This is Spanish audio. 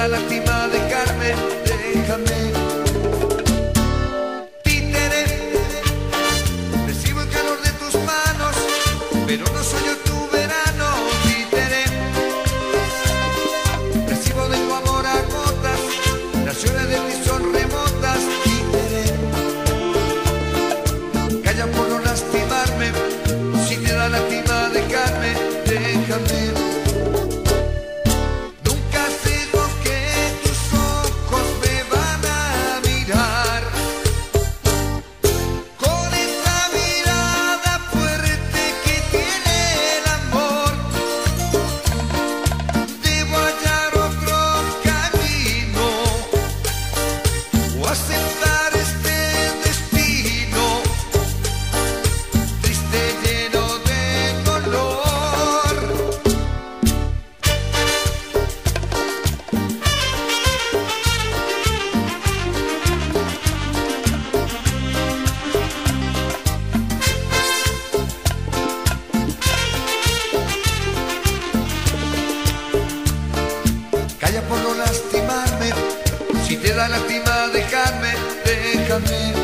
da lástima dejarme, déjame. Títere, recibo el calor de tus manos, pero no soy yo tu verano. Títere, recibo de tu amor a gotas, las horas de ti son remotas. Títere, calla por no lastimarme, si te da lástima dejarme, déjame. Aceptar este destino triste, lleno de dolor. Calla por no lastimarme, si te da lástima dejarme, déjame.